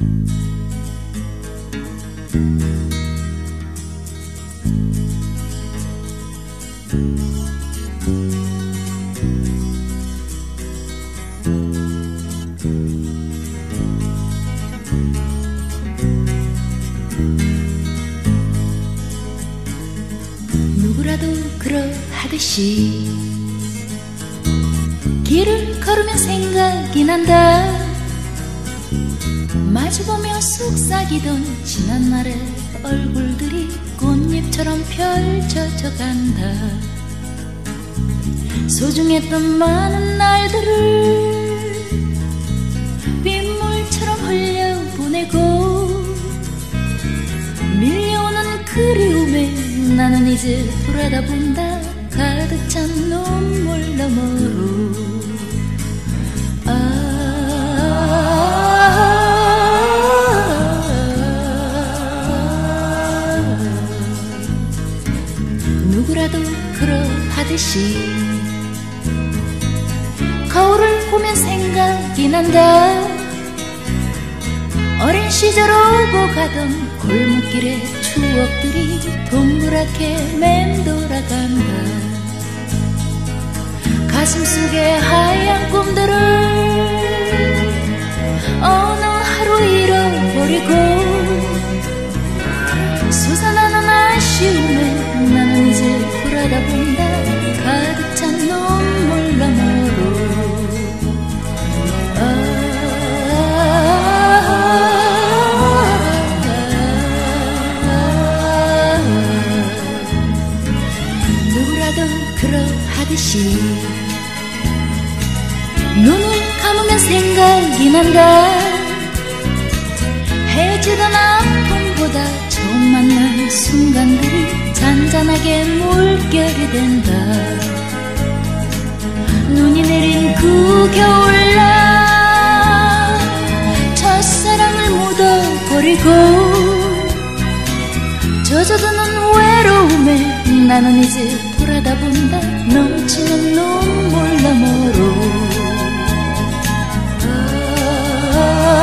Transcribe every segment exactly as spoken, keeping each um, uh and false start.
누구라도 그러하듯이 길을 걸으면 생각이 난다. 마주보며 속삭이던 지난날의 얼굴들이 꽃잎처럼 펼쳐져 간다. 소중했던 많은 날들을 빗물처럼 흘려보내고 밀려오는 그리움에 나는 이제 돌아다본다. 가득 찬 눈물 너머로. 아, 누구라도 그러하듯이 거울을 보면 생각이 난다. 어린 시절 오고 가던 골목길의 추억들이 동그랗게 맴돌아간다. 가슴속에 하얀 꿈들을 어느 하루 잃어버리고 솟아나는 아쉬움에 나는 이제 돌아다본다. 가득 찬 눈물 너머로. 그러하듯이 눈을 감으면 생각이 난다. 해지던 아픔보다 처음 만난 순간들이 잔잔하게 물결이 된다. 눈이 내린 그 겨울날 첫사랑을 묻어버리고 젖어드는 외로움에 나는 이제 돌아다본다. 넘치는 눈물 너머로. 아,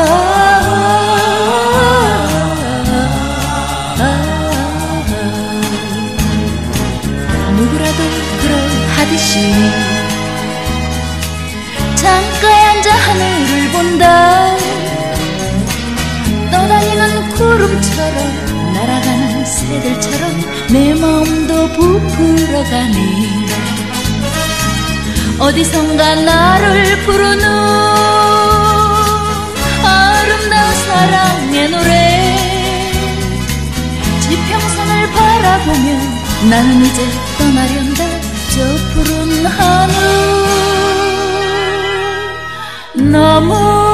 아, 아, 누구라도 그러하듯이 창가에 앉아 하늘을 본다. 떠다니는 구름처럼 날아가는 새들처럼 내 마음도 부풀어가니 어디선가 나를 부르는 아름다운 사랑의 노래. 지평선을 바라보며 나는 이제 떠나련다. 저 푸른 하늘 너무